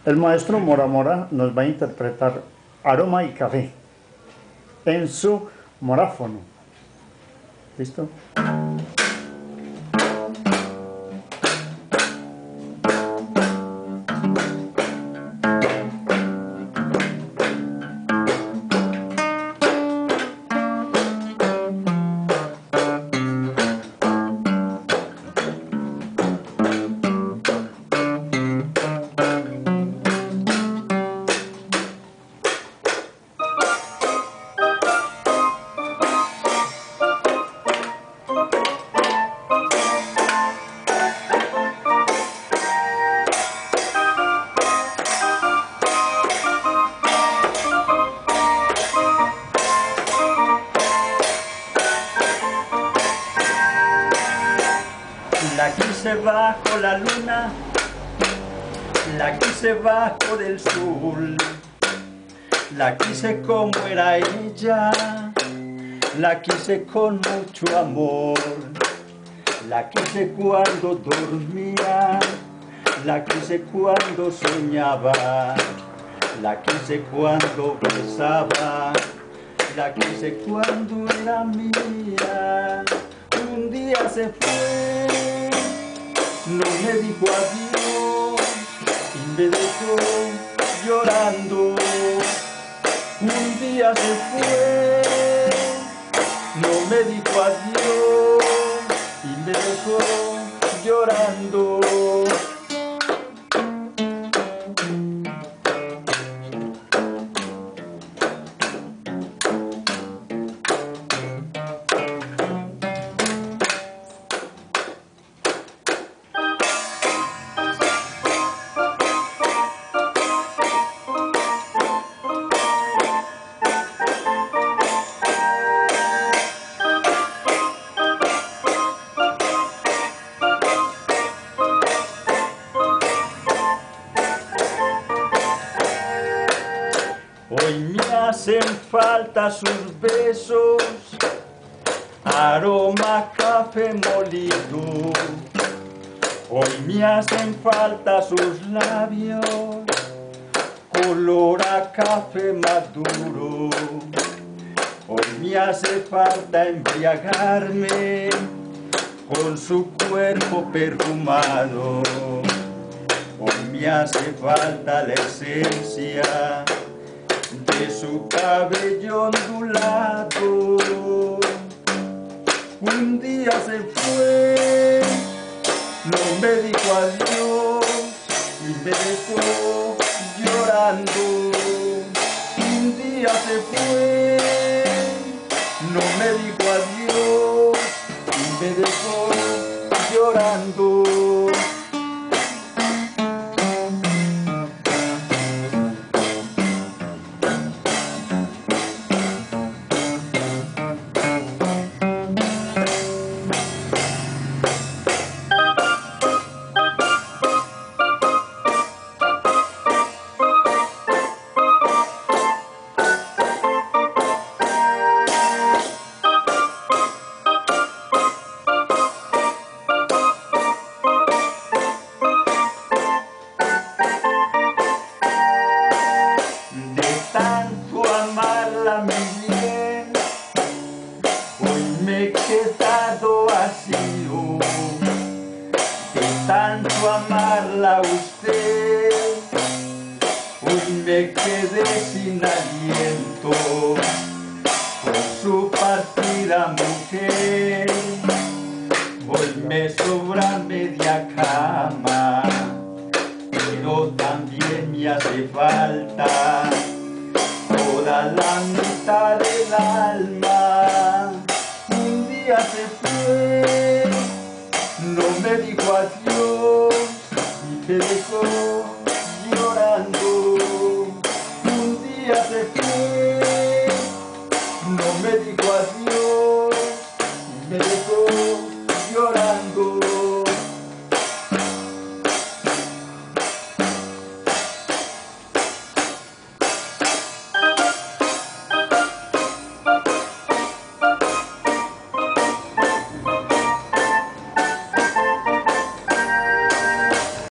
El maestro Mora Mora nos va a interpretar Aroma y Café en su moráfono. ¿Listo? La quise bajo la luna, la quise bajo del sol, la quise como era ella, la quise con mucho amor, la quise cuando dormía, la quise cuando soñaba, la quise cuando besaba, la quise cuando era mía. Un día se fue, no me dijo adiós y me dejó llorando. Un día se fue, no me dijo adiós y me dejó llorando. Hoy me hacen falta sus besos, aroma café molido. Hoy me hacen falta sus labios, color a café maduro. Hoy me hace falta embriagarme con su cuerpo perfumado. Hoy me hace falta la esencia de su cabello ondulado. Un día se fue, no me dijo adiós y me dejó llorando. Un día se fue, no me dijo adiós y me dejó llorando. Tanto amarla mi bien, hoy me he quedado vacío. De tanto amarla a usted, hoy me quedé sin aliento. Con su partida mujer, hoy me sobra media cama, pero también me hace falta toda la mitad del alma. Un día se fue, no me dijo adiós y me dejó